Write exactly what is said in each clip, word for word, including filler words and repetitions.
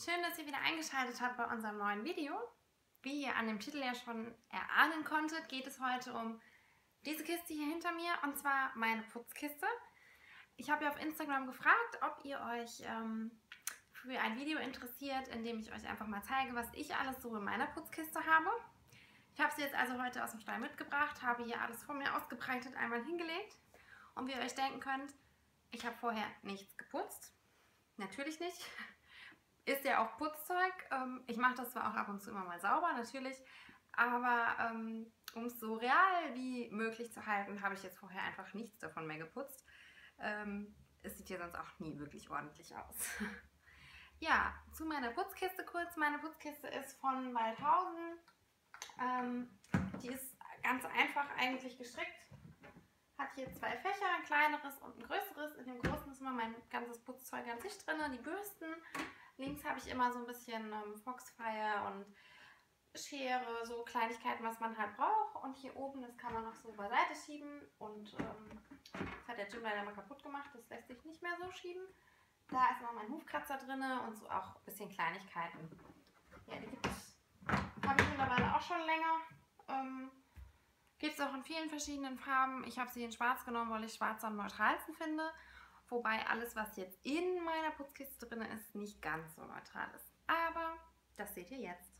Schön, dass ihr wieder eingeschaltet habt bei unserem neuen Video. Wie ihr an dem Titel ja schon erahnen konntet, geht es heute um diese Kiste hier hinter mir, und zwar meine Putzkiste. Ich habe ja auf Instagram gefragt, ob ihr euch ähm, für ein Video interessiert, in dem ich euch einfach mal zeige, was ich alles so in meiner Putzkiste habe. Ich habe sie jetzt also heute aus dem Stall mitgebracht, habe hier alles vor mir ausgebreitet, einmal hingelegt. Und wie ihr euch denken könnt, ich habe vorher nichts geputzt. Natürlich nicht. Ist ja auch Putzzeug. Ich mache das zwar auch ab und zu immer mal sauber, natürlich, aber ähm, um es so real wie möglich zu halten, habe ich jetzt vorher einfach nichts davon mehr geputzt. Ähm, es sieht ja sonst auch nie wirklich ordentlich aus. Ja, zu meiner Putzkiste kurz. Meine Putzkiste ist von Waldhausen. Ähm, die ist ganz einfach eigentlich gestrickt. Hat hier zwei Fächer, ein kleineres und ein größeres. In dem großen ist immer mein ganzes Putzzeug an sich drin, die Bürsten. Links habe ich immer so ein bisschen ähm, Foxfire und Schere, so Kleinigkeiten, was man halt braucht. Und hier oben, das kann man noch so beiseite schieben. Und ähm, das hat der Jim leider mal kaputt gemacht, das lässt sich nicht mehr so schieben. Da ist noch mein Hufkratzer drin und so auch ein bisschen Kleinigkeiten. Ja, die gibt es, habe ich mittlerweile auch schon länger. Ähm, gibt es auch in vielen verschiedenen Farben. Ich habe sie in schwarz genommen, weil ich schwarz am neutralsten finde. Wobei alles, was jetzt in meiner Putzkiste drin ist, nicht ganz so neutral ist. Aber das seht ihr jetzt.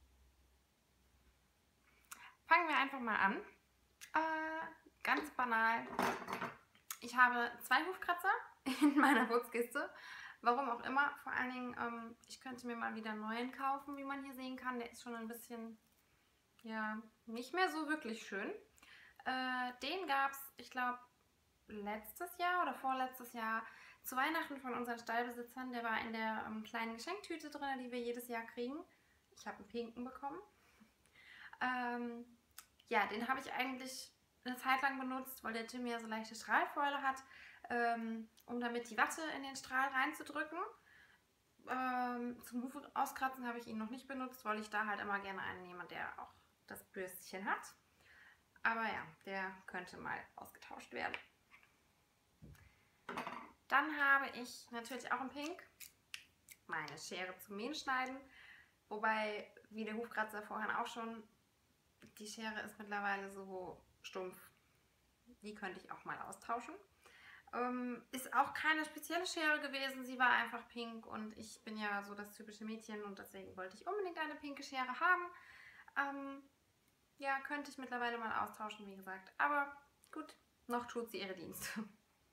Fangen wir einfach mal an. Äh, ganz banal. Ich habe zwei Hufkratzer in meiner Putzkiste. Warum auch immer. Vor allen Dingen, ähm, ich könnte mir mal wieder einen neuen kaufen, wie man hier sehen kann. Der ist schon ein bisschen, ja, nicht mehr so wirklich schön. Äh, den gab es, ich glaube, letztes Jahr oder vorletztes Jahr zu Weihnachten von unseren Stallbesitzern. Der war in der ähm, kleinen Geschenktüte drin, die wir jedes Jahr kriegen. Ich habe einen pinken bekommen. Ähm, ja, den habe ich eigentlich eine Zeit lang benutzt, weil der Jim ja so leichte Strahlfäule hat, ähm, um damit die Watte in den Strahl reinzudrücken. Ähm, zum Huf auskratzen habe ich ihn noch nicht benutzt, weil ich da halt immer gerne einen nehme, der auch das Bürstchen hat. Aber ja, der könnte mal ausgetauscht werden. Dann habe ich natürlich auch in Pink meine Schere zum Mähen schneiden. Wobei, wie der Hufkratzer vorhin auch schon, die Schere ist mittlerweile so stumpf. Die könnte ich auch mal austauschen. Ähm, ist auch keine spezielle Schere gewesen. Sie war einfach pink und ich bin ja so das typische Mädchen und deswegen wollte ich unbedingt eine pinke Schere haben. Ähm, ja, könnte ich mittlerweile mal austauschen, wie gesagt. Aber gut, noch tut sie ihre Dienste.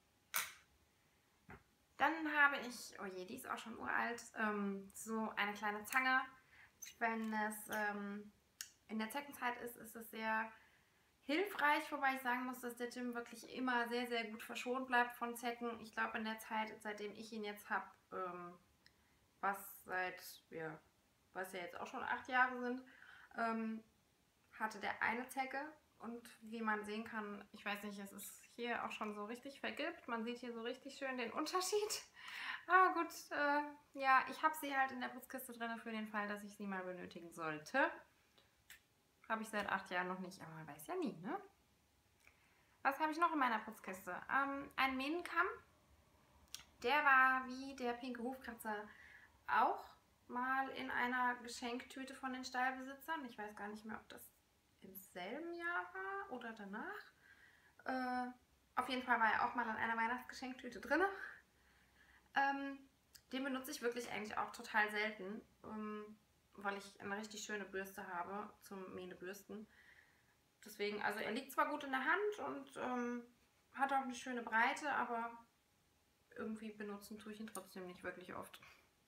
Dann habe ich, oh je, die ist auch schon uralt, ähm, so eine kleine Zange. Wenn es ähm, in der Zeckenzeit ist, ist es sehr hilfreich, wobei ich sagen muss, dass der Jim wirklich immer sehr, sehr gut verschont bleibt von Zecken. Ich glaube, in der Zeit, seitdem ich ihn jetzt habe, ähm, was seit, ja, was ja jetzt auch schon acht Jahre sind, ähm, hatte der eine Zecke. Und wie man sehen kann, ich weiß nicht, es ist hier auch schon so richtig vergilbt. Man sieht hier so richtig schön den Unterschied. Aber gut, äh, ja, ich habe sie halt in der Putzkiste drin für den Fall, dass ich sie mal benötigen sollte. Habe ich seit acht Jahren noch nicht, aber man weiß ja nie, ne? Was habe ich noch in meiner Putzkiste? Ähm, ein Mähnenkamm. Der war wie der pinke Hufkratzer auch mal in einer Geschenktüte von den Stallbesitzern. Ich weiß gar nicht mehr, ob das im selben Jahr war oder danach. Äh, auf jeden Fall war er auch mal in einer Weihnachtsgeschenktüte drin. Ähm, den benutze ich wirklich eigentlich auch total selten, ähm, weil ich eine richtig schöne Bürste habe zum Mähnebürsten. Deswegen, also er liegt zwar gut in der Hand und ähm, hat auch eine schöne Breite, aber irgendwie benutzen tue ich ihn trotzdem nicht wirklich oft.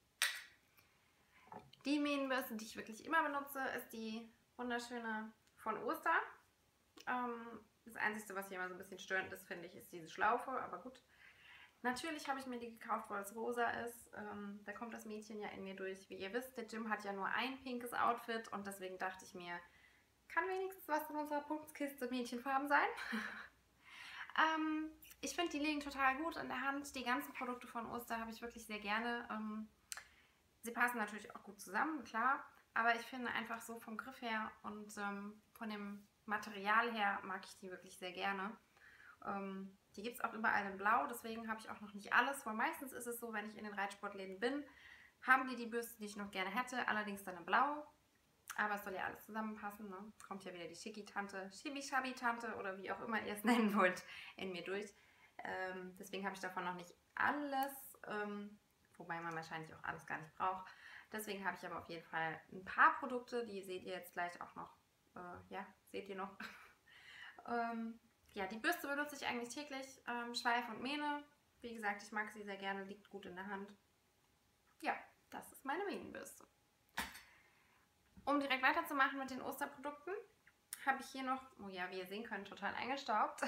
Die Mähnenbürste, die ich wirklich immer benutze, ist die wunderschöne von Oster. Ähm, das Einzige, was hier immer so ein bisschen störend ist, finde ich, ist diese Schlaufe, aber gut. Natürlich habe ich mir die gekauft, weil es rosa ist. Ähm, da kommt das Mädchen ja in mir durch. Wie ihr wisst, der Jim hat ja nur ein pinkes Outfit und deswegen dachte ich mir, kann wenigstens was in unserer Putzkiste Mädchenfarben sein. ähm, ich finde, die liegen total gut in der Hand. Die ganzen Produkte von Oster habe ich wirklich sehr gerne. Ähm, sie passen natürlich auch gut zusammen, klar. Aber ich finde einfach so vom Griff her und ähm, von dem Material her mag ich die wirklich sehr gerne. Ähm, die gibt es auch überall in Blau, deswegen habe ich auch noch nicht alles, weil meistens ist es so, wenn ich in den Reitsportläden bin, haben die die Bürste, die ich noch gerne hätte, allerdings dann in Blau. Aber es soll ja alles zusammenpassen, ne? Kommt ja wieder die Schicki-Tante, Schibi-Schabi-Tante oder wie auch immer ihr es nennen wollt, in mir durch. Ähm, deswegen habe ich davon noch nicht alles, ähm, wobei man wahrscheinlich auch alles gar nicht braucht. Deswegen habe ich aber auf jeden Fall ein paar Produkte, die seht ihr jetzt gleich auch noch. Äh, ja, seht ihr noch. ähm, ja, die Bürste benutze ich eigentlich täglich. Ähm, Schweif und Mähne. Wie gesagt, ich mag sie sehr gerne, liegt gut in der Hand. Ja, das ist meine Mähnenbürste. Um direkt weiterzumachen mit den Osterprodukten, habe ich hier noch, oh ja, wie ihr sehen könnt, total eingestaubt,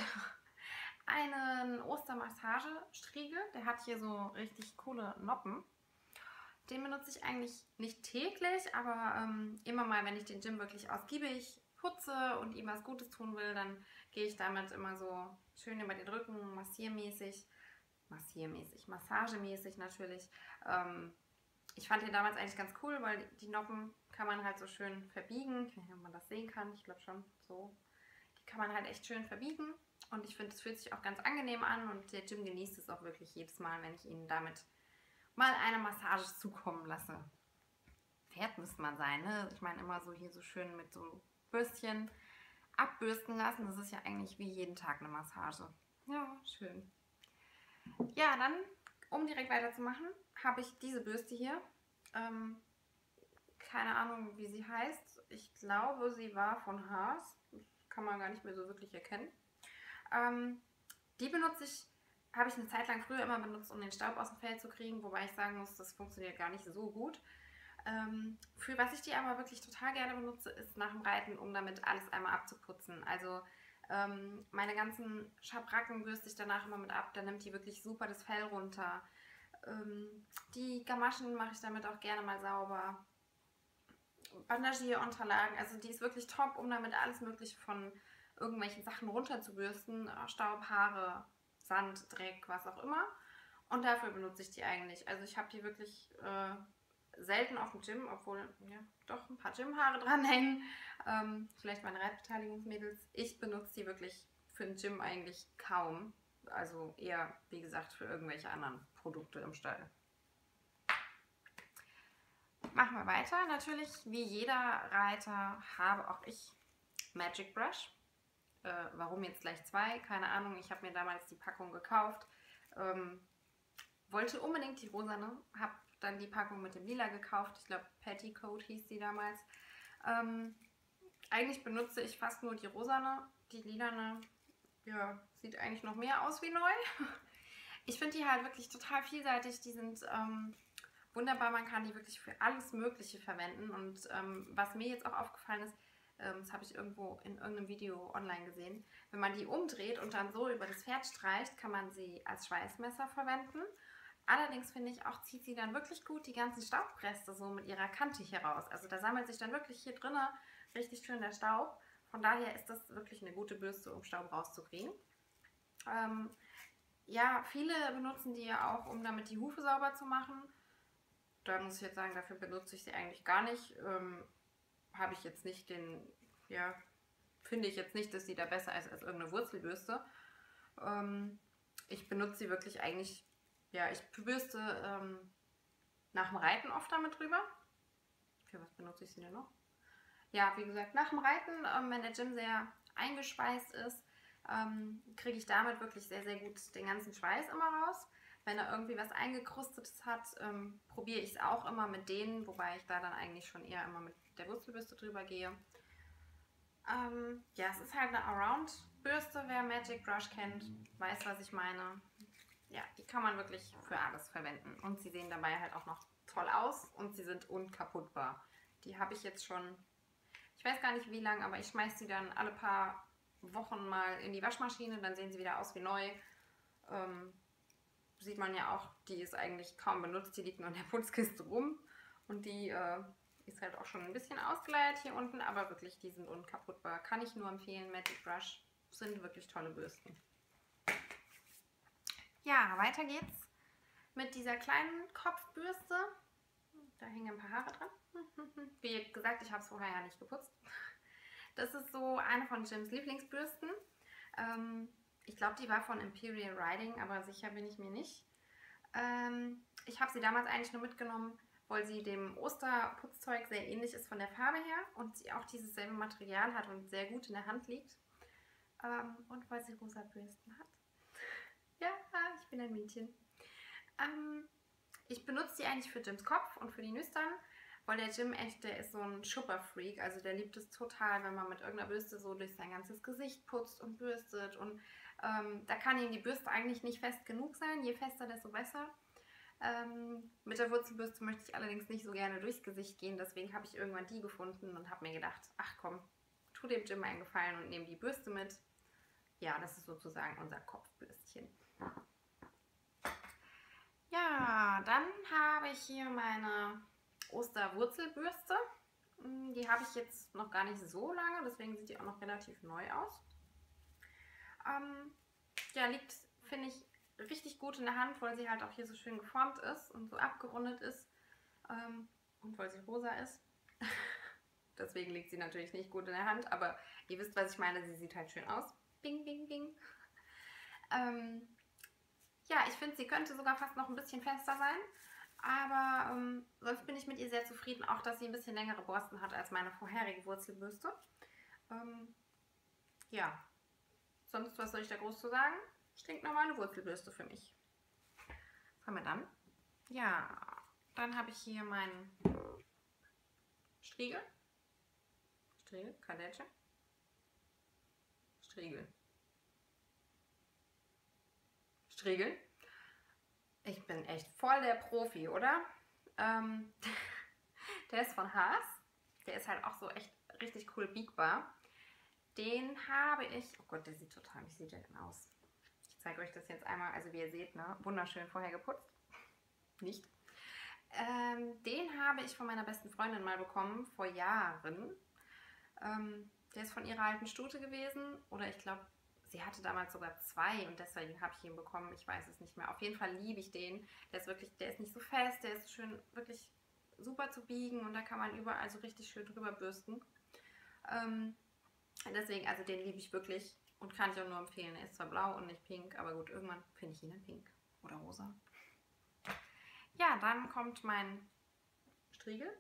einen Ostermassagestriegel. Der hat hier so richtig coole Noppen. Den benutze ich eigentlich nicht täglich, aber ähm, immer mal, wenn ich den Gym wirklich ausgiebig putze und ihm was Gutes tun will, dann gehe ich damit immer so schön über den Rücken, massiermäßig, massiermäßig, massagemäßig natürlich. Ähm, ich fand den damals eigentlich ganz cool, weil die Noppen kann man halt so schön verbiegen. Ich weiß nicht, ob man das sehen kann, ich glaube schon so. Die kann man halt echt schön verbiegen und ich finde, es fühlt sich auch ganz angenehm an und der Gym genießt es auch wirklich jedes Mal, wenn ich ihn damit mal eine Massage zukommen lasse. Pferd müsste man sein, ne? Ich meine immer so hier so schön mit so Bürstchen abbürsten lassen. Das ist ja eigentlich wie jeden Tag eine Massage. Ja, schön. Ja, dann, um direkt weiterzumachen, habe ich diese Bürste hier. Ähm, keine Ahnung, wie sie heißt. Ich glaube, sie war von Haas. Das kann man gar nicht mehr so wirklich erkennen. Ähm, die benutze ich habe ich eine Zeit lang früher immer benutzt, um den Staub aus dem Fell zu kriegen, wobei ich sagen muss, das funktioniert gar nicht so gut. Ähm, für was ich die aber wirklich total gerne benutze, ist nach dem Reiten, um damit alles einmal abzuputzen. Also ähm, meine ganzen Schabracken bürste ich danach immer mit ab, dann nimmt die wirklich super das Fell runter. Ähm, die Gamaschen mache ich damit auch gerne mal sauber. Bandagierunterlagen, also die ist wirklich top, um damit alles mögliche von irgendwelchen Sachen runterzubürsten, Staub, Haare, Sand, Dreck, was auch immer. Und dafür benutze ich die eigentlich. Also ich habe die wirklich äh, selten auf dem Gym, obwohl ja doch ein paar Gymhaare dranhängen. Ähm, vielleicht meine Reitbeteiligungsmädels. Ich benutze die wirklich für den Gym eigentlich kaum. Also eher, wie gesagt, für irgendwelche anderen Produkte im Stall. Machen wir weiter. Natürlich, wie jeder Reiter, habe auch ich Magic Brush. Äh, warum jetzt gleich zwei? Keine Ahnung. Ich habe mir damals die Packung gekauft. Ähm, wollte unbedingt die rosane. Habe dann die Packung mit dem Lila gekauft. Ich glaube, Petticoat hieß die damals. Ähm, eigentlich benutze ich fast nur die rosane. Die lilane, ja, sieht eigentlich noch mehr aus wie neu. Ich finde die halt wirklich total vielseitig. Die sind ähm, wunderbar. Man kann die wirklich für alles Mögliche verwenden. Und ähm, was mir jetzt auch aufgefallen ist, das habe ich irgendwo in irgendeinem Video online gesehen. Wenn man die umdreht und dann so über das Pferd streicht, kann man sie als Schweißmesser verwenden. Allerdings finde ich auch, zieht sie dann wirklich gut die ganzen Staubreste so mit ihrer Kante hier raus. Also da sammelt sich dann wirklich hier drinnen richtig schön der Staub. Von daher ist das wirklich eine gute Bürste, um Staub rauszukriegen. Ähm, ja, viele benutzen die ja auch, um damit die Hufe sauber zu machen. Da muss ich jetzt sagen, dafür benutze ich sie eigentlich gar nicht. Ähm, habe ich jetzt nicht den, ja, finde ich jetzt nicht, dass sie da besser ist als irgendeine Wurzelbürste. Ähm, ich benutze sie wirklich eigentlich, ja, ich bürste ähm, nach dem Reiten oft damit drüber. Für was benutze ich sie denn noch? Ja, wie gesagt, nach dem Reiten, ähm, wenn der Gym sehr eingeschweißt ist, ähm, kriege ich damit wirklich sehr, sehr gut den ganzen Schweiß immer raus. Wenn er irgendwie was Eingekrustetes hat, ähm, probiere ich es auch immer mit denen, wobei ich da dann eigentlich schon eher immer mit der Wurzelbürste drüber gehe. Ähm, ja, es ist halt eine Around-Bürste, wer Magic Brush kennt, weiß, was ich meine. Ja, die kann man wirklich für alles verwenden und sie sehen dabei halt auch noch toll aus und sie sind unkaputtbar. Die habe ich jetzt schon, ich weiß gar nicht wie lange, aber ich schmeiße sie dann alle paar Wochen mal in die Waschmaschine, dann sehen sie wieder aus wie neu. Ähm, sieht man ja auch, die ist eigentlich kaum benutzt, die liegt nur in der Putzkiste rum und die äh, ist halt auch schon ein bisschen ausgeleiert hier unten, aber wirklich, die sind unkaputtbar. Kann ich nur empfehlen, Magic Brush sind wirklich tolle Bürsten. Ja, weiter geht's mit dieser kleinen Kopfbürste. Da hängen ein paar Haare dran. Wie gesagt, ich habe es vorher ja nicht geputzt. Das ist so eine von Jims Lieblingsbürsten. Ähm, Ich glaube, die war von Imperial Riding, aber sicher bin ich mir nicht. Ähm, ich habe sie damals eigentlich nur mitgenommen, weil sie dem Osterputzzeug sehr ähnlich ist von der Farbe her und sie auch dieses selbe Material hat und sehr gut in der Hand liegt. Ähm, und weil sie rosa Bürsten hat. Ja, ich bin ein Mädchen. Ähm, ich benutze die eigentlich für Jims Kopf und für die Nüstern, weil der Jim echt, der ist so ein Schupperfreak. Also der liebt es total, wenn man mit irgendeiner Bürste so durch sein ganzes Gesicht putzt und bürstet. Und ähm, da kann ihm die Bürste eigentlich nicht fest genug sein. Je fester, desto besser. Ähm, mit der Wurzelbürste möchte ich allerdings nicht so gerne durchs Gesicht gehen. Deswegen habe ich irgendwann die gefunden und habe mir gedacht, ach komm, tu dem Jim einen Gefallen und nehme die Bürste mit. Ja, das ist sozusagen unser Kopfbürstchen. Ja, dann habe ich hier meine Osterwurzelbürste. Die habe ich jetzt noch gar nicht so lange, deswegen sieht die auch noch relativ neu aus. Ähm, ja, liegt, finde ich, richtig gut in der Hand, weil sie halt auch hier so schön geformt ist und so abgerundet ist. Ähm, und weil sie rosa ist. Deswegen liegt sie natürlich nicht gut in der Hand, aber ihr wisst, was ich meine, sie sieht halt schön aus. Bing, bing, bing. Ähm, ja, ich finde, sie könnte sogar fast noch ein bisschen fester sein. Aber ähm, sonst bin ich mit ihr sehr zufrieden, auch dass sie ein bisschen längere Borsten hat als meine vorherige Wurzelbürste. Ähm, ja, sonst, was soll ich da groß zu sagen? Stinknormale Wurzelbürste für mich. Was haben wir dann? Ja, dann habe ich hier meinen Striegel. Striegel, Kadetsche. Striegel. Striegel. Ich bin echt voll der Profi, oder? Ähm, der ist von Haas. Der ist halt auch so echt richtig cool biegbar. Den habe ich... Oh Gott, der sieht total... Wie sieht der denn aus? Ich zeige euch das jetzt einmal. Also wie ihr seht, ne? Wunderschön vorher geputzt. Nicht. Ähm, den habe ich von meiner besten Freundin mal bekommen, vor Jahren. Ähm, der ist von ihrer alten Stute gewesen. Oder ich glaube... Sie hatte damals sogar zwei und deswegen habe ich ihn bekommen. Ich weiß es nicht mehr. Auf jeden Fall liebe ich den. Der ist wirklich, der ist nicht so fest, der ist schön, wirklich super zu biegen und da kann man überall so richtig schön drüber bürsten. Ähm, deswegen, also den liebe ich wirklich und kann ich auch nur empfehlen. Er ist zwar blau und nicht pink, aber gut, irgendwann finde ich ihn in pink oder rosa. Ja, dann kommt mein Striegel.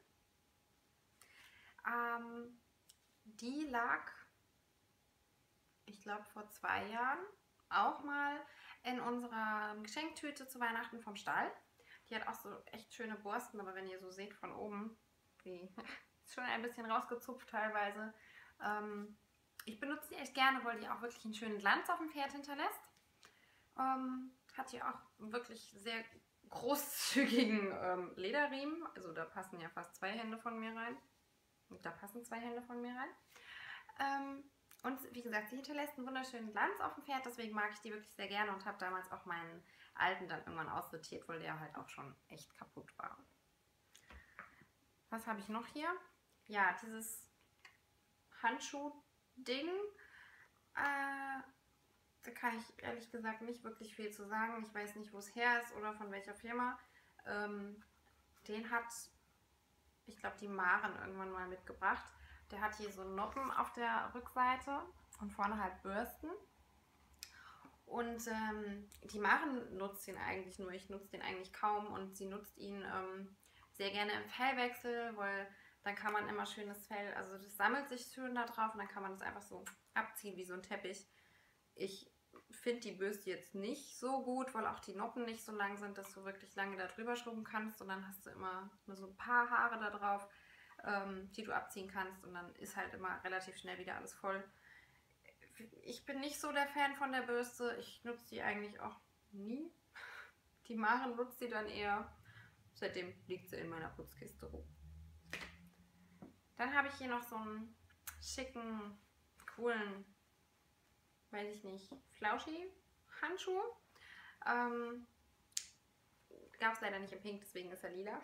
Ähm, die lag... ich glaube vor zwei Jahren, auch mal in unserer Geschenktüte zu Weihnachten vom Stall. Die hat auch so echt schöne Borsten, aber wenn ihr so seht von oben, die ist schon ein bisschen rausgezupft teilweise. Ähm, ich benutze die echt gerne, weil die auch wirklich einen schönen Glanz auf dem Pferd hinterlässt. Ähm, hat hier auch wirklich sehr großzügigen ähm, Lederriemen, also da passen ja fast zwei Hände von mir rein. Und da passen zwei Hände von mir rein. Ähm, Und wie gesagt, sie hinterlässt einen wunderschönen Glanz auf dem Pferd, deswegen mag ich die wirklich sehr gerne und habe damals auch meinen alten dann irgendwann aussortiert, weil der halt auch schon echt kaputt war. Was habe ich noch hier? Ja, dieses Handschuh-Ding. Äh, da kann ich ehrlich gesagt nicht wirklich viel zu sagen. Ich weiß nicht, wo es her ist oder von welcher Firma. Ähm, den hat, ich glaube, die Maren irgendwann mal mitgebracht. Der hat hier so Noppen auf der Rückseite und vorne halt Bürsten. Und ähm, die Maren nutzt ihn eigentlich nur, ich nutze den eigentlich kaum und sie nutzt ihn ähm, sehr gerne im Fellwechsel, weil dann kann man immer schönes Fell, also das sammelt sich schön da drauf und dann kann man das einfach so abziehen wie so ein Teppich. Ich finde die Bürste jetzt nicht so gut, weil auch die Noppen nicht so lang sind, dass du wirklich lange da drüber schrubben kannst und dann hast du immer nur so ein paar Haare da drauf, ähm, die du abziehen kannst und dann ist halt immer relativ schnell wieder alles voll. Ich bin nicht so der Fan von der Bürste, ich nutze die eigentlich auch nie. Die Maren nutzt sie dann eher, seitdem liegt sie in meiner Putzkiste rum. Dann habe ich hier noch so einen schicken, coolen, weiß ich nicht, Flauschi-Handschuh. Ähm, Gab es leider nicht in Pink, deswegen ist er lila.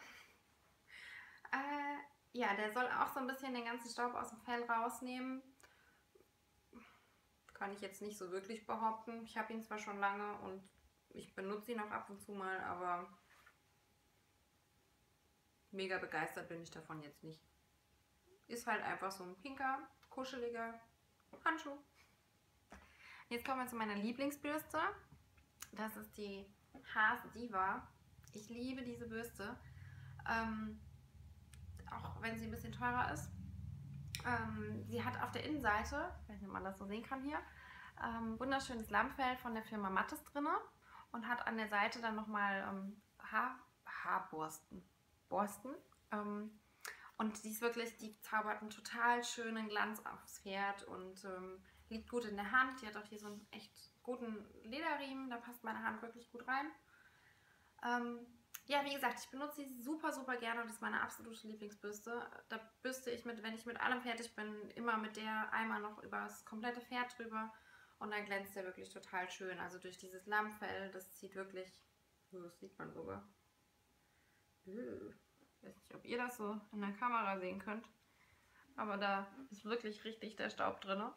Äh, ja, der soll auch so ein bisschen den ganzen Staub aus dem Fell rausnehmen. Kann ich jetzt nicht so wirklich behaupten. Ich habe ihn zwar schon lange und ich benutze ihn auch ab und zu mal, aber mega begeistert bin ich davon jetzt nicht. Ist halt einfach so ein pinker, kuscheliger Handschuh. Jetzt kommen wir zu meiner Lieblingsbürste. Das ist die Haas Diva. Ich liebe diese Bürste. Ähm, auch wenn sie ein bisschen teurer ist. Ähm, sie hat auf der Innenseite, ich weiß nicht, ob man das so sehen kann hier, ähm, wunderschönes Lammfell von der Firma Mattes drin und hat an der Seite dann nochmal ähm, Haar, Haarborsten. Borsten. Ähm, und die ist wirklich, die zaubert einen total schönen Glanz aufs Pferd und ähm, liegt gut in der Hand. Die hat auch hier so einen echt guten Lederriemen, da passt meine Hand wirklich gut rein. Ähm, ja, wie gesagt, ich benutze sie super, super gerne und das ist meine absolute Lieblingsbürste. Da bürste ich, mit, wenn ich mit allem fertig bin, immer mit der einmal noch über das komplette Pferd drüber und dann glänzt der wirklich total schön. Also durch dieses Lammfell, das zieht wirklich, das sieht man sogar. Ich weiß nicht, ob ihr das so in der Kamera sehen könnt, aber da ist wirklich richtig der Staub drin.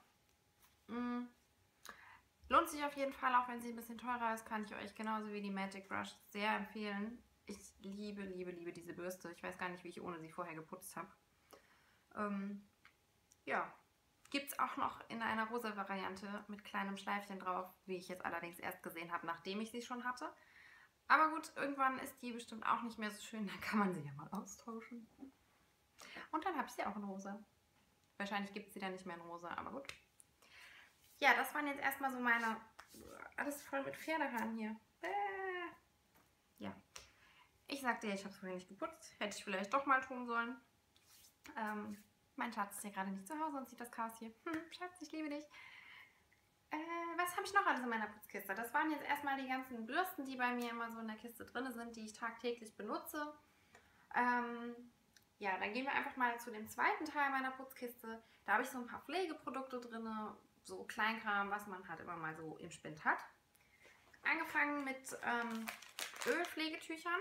Mm. Lohnt sich auf jeden Fall, auch wenn sie ein bisschen teurer ist, kann ich euch genauso wie die Magic Brush sehr empfehlen. Ich liebe, liebe, liebe diese Bürste. Ich weiß gar nicht, wie ich ohne sie vorher geputzt habe. Ähm, ja, gibt es auch noch in einer rosa Variante mit kleinem Schleifchen drauf, wie ich jetzt allerdings erst gesehen habe, nachdem ich sie schon hatte. Aber gut, irgendwann ist die bestimmt auch nicht mehr so schön, dann kann man sie ja mal austauschen. Und dann habe ich sie auch in rosa. Wahrscheinlich gibt es sie dann nicht mehr in rosa, aber gut. Ja, das waren jetzt erstmal so meine, alles voll mit Pferdehaaren hier. Äh. Ja, ich sagte ja, ich habe es vorher nicht geputzt. Hätte ich vielleicht doch mal tun sollen. Ähm, mein Schatz ist ja gerade nicht zu Hause und sieht das Chaos hier. Hm, Schatz, ich liebe dich. Äh, was habe ich noch alles in meiner Putzkiste? Das waren jetzt erstmal die ganzen Bürsten, die bei mir immer so in der Kiste drin sind, die ich tagtäglich benutze. Ähm, ja, dann gehen wir einfach mal zu dem zweiten Teil meiner Putzkiste. Da habe ich so ein paar Pflegeprodukte drin, so Kleinkram, was man halt immer mal so im Spind hat. Angefangen mit ähm, Ölpflegetüchern.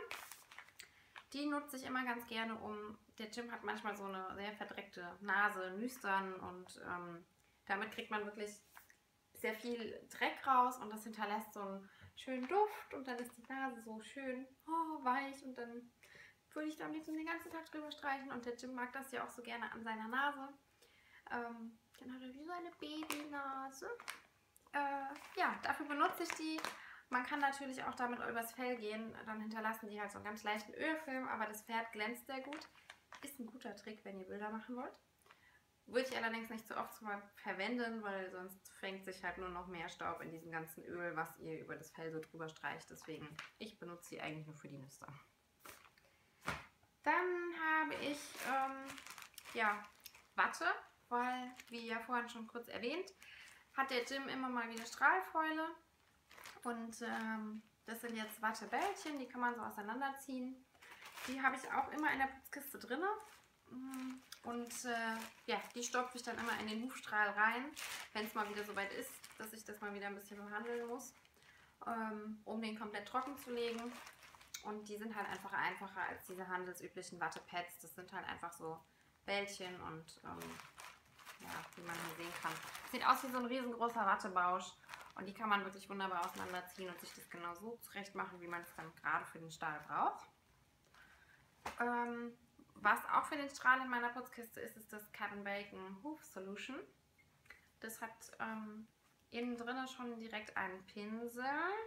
Die nutze ich immer ganz gerne, um, der Jim hat manchmal so eine sehr verdreckte Nase, Nüstern und ähm, damit kriegt man wirklich sehr viel Dreck raus und das hinterlässt so einen schönen Duft und dann ist die Nase so schön oh, weich und dann würde ich da am liebsten den ganzen Tag drüber streichen und der Jim mag das ja auch so gerne an seiner Nase. Ähm, dann hat er wie so eine Babynase. Äh, ja, dafür benutze ich die. Man kann natürlich auch damit übers Fell gehen, dann hinterlassen die halt so einen ganz leichten Ölfilm, aber das Pferd glänzt sehr gut. Ist ein guter Trick, wenn ihr Bilder machen wollt. Würde ich allerdings nicht so oft verwenden, weil sonst fängt sich halt nur noch mehr Staub in diesem ganzen Öl, was ihr über das Fell so drüber streicht. Deswegen, ich benutze sie eigentlich nur für die Nüster. Dann habe ich ähm, ja, Watte, weil, wie ja vorhin schon kurz erwähnt, hat der Jim immer mal wieder Strahlfäule. Und ähm, das sind jetzt Wattebällchen, die kann man so auseinanderziehen. Die habe ich auch immer in der Putzkiste drin. Und äh, ja, die stopfe ich dann immer in den Hufstrahl rein, wenn es mal wieder soweit ist, dass ich das mal wieder ein bisschen behandeln muss, ähm, um den komplett trocken zu legen. Und die sind halt einfach einfacher als diese handelsüblichen Wattepads. Das sind halt einfach so Bällchen und ähm, ja, wie man hier sehen kann. Sieht aus wie so ein riesengroßer Wattebausch. Und die kann man wirklich wunderbar auseinanderziehen und sich das genau so zurecht machen, wie man es dann gerade für den Stahl braucht. Ähm, was auch für den Strahl in meiner Putzkiste ist, ist das Kevin Bacon Hoof Solution. Das hat ähm, innen drin schon direkt einen Pinsel.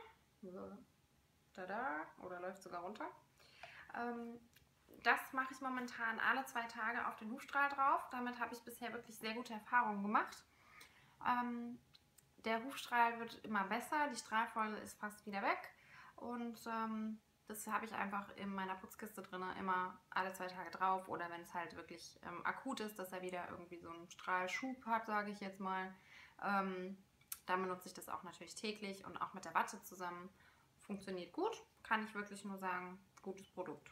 Tada, oder läuft sogar runter. Ähm, das mache ich momentan alle zwei Tage auf den Hufstrahl drauf. Damit habe ich bisher wirklich sehr gute Erfahrungen gemacht. Ähm, Der Hufstrahl wird immer besser, die Strahlfäule ist fast wieder weg und ähm, das habe ich einfach in meiner Putzkiste drin, immer alle zwei Tage drauf oder wenn es halt wirklich ähm, akut ist, dass er wieder irgendwie so einen Strahlschub hat, sage ich jetzt mal, ähm, dann benutze ich das auch natürlich täglich und auch mit der Watte zusammen. Funktioniert gut, kann ich wirklich nur sagen, gutes Produkt.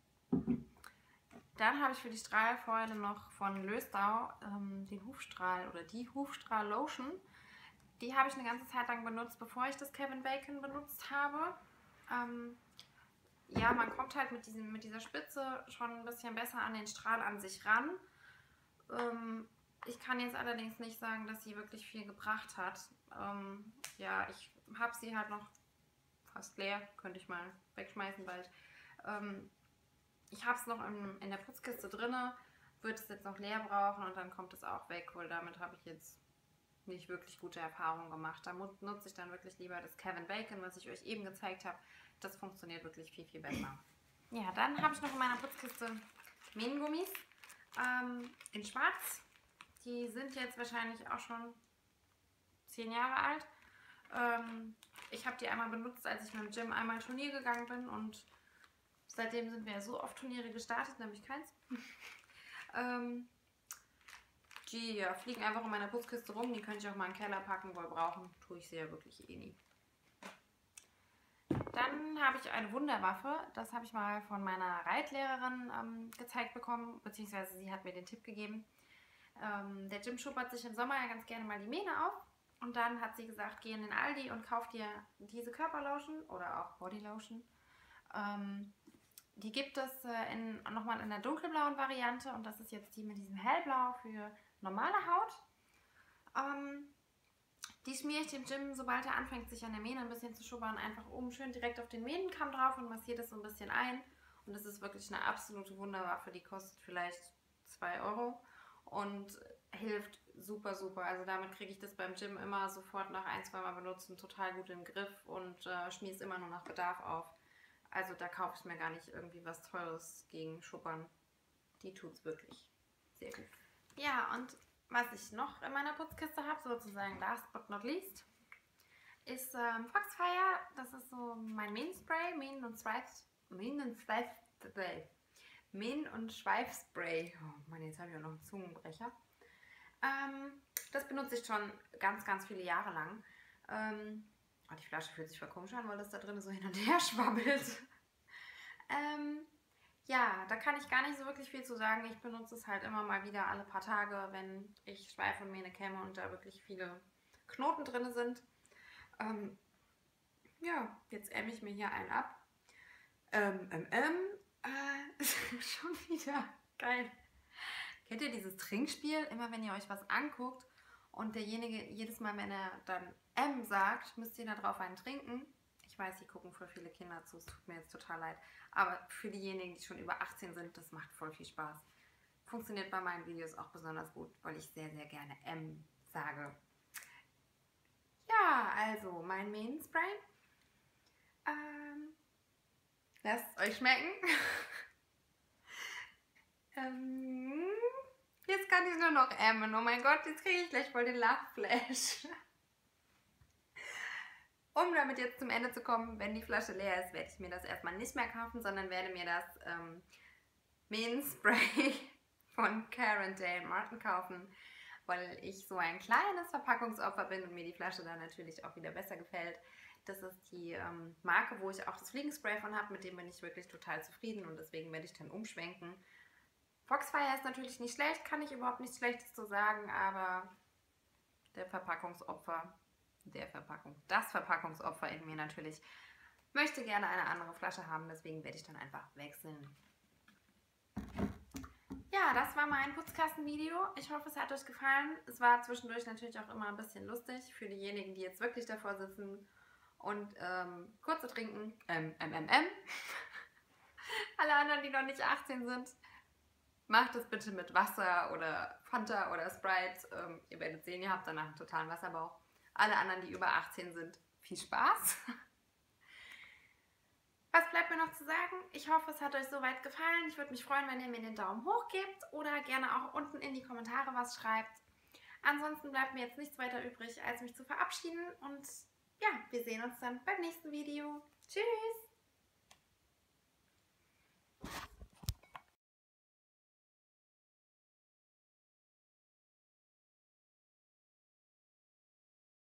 Dann habe ich für die Strahlfäule noch von Lösdau ähm, den Hufstrahl oder die Hufstrahl Lotion. Die habe ich eine ganze Zeit lang benutzt, bevor ich das Kevin Bacon benutzt habe. Ähm, ja, man kommt halt mit, diesem, mit dieser Spitze schon ein bisschen besser an den Strahl an sich ran. Ähm, ich kann jetzt allerdings nicht sagen, dass sie wirklich viel gebracht hat. Ähm, ja, ich habe sie halt noch fast leer, könnte ich mal wegschmeißen bald. Ähm, ich habe es noch in, in der Putzkiste drin, würde es jetzt noch leer brauchen und dann kommt es auch weg, weil damit habe ich jetzt nicht wirklich gute Erfahrungen gemacht. Da nutze ich dann wirklich lieber das Kevin Bacon, was ich euch eben gezeigt habe. Das funktioniert wirklich viel, viel besser. Ja, dann habe ich noch in meiner Putzkiste Mähngummis ähm, in schwarz. Die sind jetzt wahrscheinlich auch schon zehn Jahre alt. Ähm, ich habe die einmal benutzt, als ich mit dem Gym einmal Turnier gegangen bin und seitdem sind wir ja so oft Turniere gestartet, nämlich keins. ähm, die ja, fliegen einfach in meiner Putzkiste rum, die könnte ich auch mal in den Keller packen, weil brauchen tue ich sie ja wirklich eh nie. Dann habe ich eine Wunderwaffe, das habe ich mal von meiner Reitlehrerin ähm, gezeigt bekommen, beziehungsweise sie hat mir den Tipp gegeben. Ähm, der Jim schuppert sich im Sommer ja ganz gerne mal die Mähne auf und dann hat sie gesagt, geh in den Aldi und kauf dir diese Körperlotion oder auch Bodylotion. Ähm, die gibt es äh, in, nochmal in der dunkelblauen Variante und das ist jetzt die mit diesem hellblau für normale Haut. Ähm, Die schmiere ich dem Jim, sobald er anfängt, sich an der Mähne ein bisschen zu schubbern, einfach oben schön direkt auf den Mähnenkamm drauf und massiert das so ein bisschen ein. Und das ist wirklich eine absolute Wunderwaffe. Die kostet vielleicht zwei Euro und hilft super, super. Also damit kriege ich das beim Gym immer sofort nach ein, zwei Mal benutzen total gut in den Griff und äh, schmiere es immer nur nach Bedarf auf. Also da kaufe ich mir gar nicht irgendwie was Teures gegen Schubbern. Die tut es wirklich sehr gut. Ja, und was ich noch in meiner Putzkiste habe, sozusagen last but not least, ist ähm, Foxfire. Das ist so mein Mähnenspray, Mähnen- und Schweif... Mähnen- und Schweifspray. Mähnen- und Schweifspray. Oh Mann, jetzt habe ich auch noch einen Zungenbrecher. Ähm, das benutze ich schon ganz, ganz viele Jahre lang. Ähm, oh, die Flasche fühlt sich voll komisch an, weil das da drin so hin und her schwabbelt. ähm... Ja, da kann ich gar nicht so wirklich viel zu sagen. Ich benutze es halt immer mal wieder alle paar Tage, wenn ich Schweif und Mähne kämme und da wirklich viele Knoten drin sind. Ähm, ja, jetzt ämme ich mir hier einen ab. Ähm, ähm, ähm, äh, schon wieder geil. Kennt ihr dieses Trinkspiel? Immer wenn ihr euch was anguckt und derjenige jedes Mal, wenn er dann M sagt, müsst ihr da drauf einen trinken. Ich weiß, hier gucken voll viele Kinder zu, es tut mir jetzt total leid. Aber für diejenigen, die schon über achtzehn sind, das macht voll viel Spaß. Funktioniert bei meinen Videos auch besonders gut, weil ich sehr, sehr gerne M sage. Ja, also mein Mähnenspray. Ähm, lasst es euch schmecken. ähm, jetzt kann ich nur noch M. Oh mein Gott, jetzt kriege ich gleich voll den Lachflash. Um damit jetzt zum Ende zu kommen, wenn die Flasche leer ist, werde ich mir das erstmal nicht mehr kaufen, sondern werde mir das ähm, Mähnenspray von Karen Dale Martin kaufen, weil ich so ein kleines Verpackungsopfer bin und mir die Flasche dann natürlich auch wieder besser gefällt. Das ist die ähm, Marke, wo ich auch das Fliegenspray von habe, mit dem bin ich wirklich total zufrieden und deswegen werde ich dann umschwenken. Foxfire ist natürlich nicht schlecht, kann ich überhaupt nichts Schlechtes zu sagen, aber der Verpackungsopfer der Verpackung, das Verpackungsopfer in mir natürlich, möchte gerne eine andere Flasche haben, deswegen werde ich dann einfach wechseln. Ja, das war mein Putzkastenvideo. Ich hoffe, es hat euch gefallen. Es war zwischendurch natürlich auch immer ein bisschen lustig für diejenigen, die jetzt wirklich davor sitzen und ähm, kurze trinken. Ähm, ähm, ähm, ähm. Alle anderen, die noch nicht achtzehn sind, macht es bitte mit Wasser oder Fanta oder Sprite. Ähm, ihr werdet sehen, ihr habt danach einen totalen Wasserbauch. Alle anderen, die über achtzehn sind, viel Spaß. Was bleibt mir noch zu sagen? Ich hoffe, es hat euch soweit gefallen. Ich würde mich freuen, wenn ihr mir den Daumen hoch gebt oder gerne auch unten in die Kommentare was schreibt. Ansonsten bleibt mir jetzt nichts weiter übrig, als mich zu verabschieden. Und ja, wir sehen uns dann beim nächsten Video. Tschüss!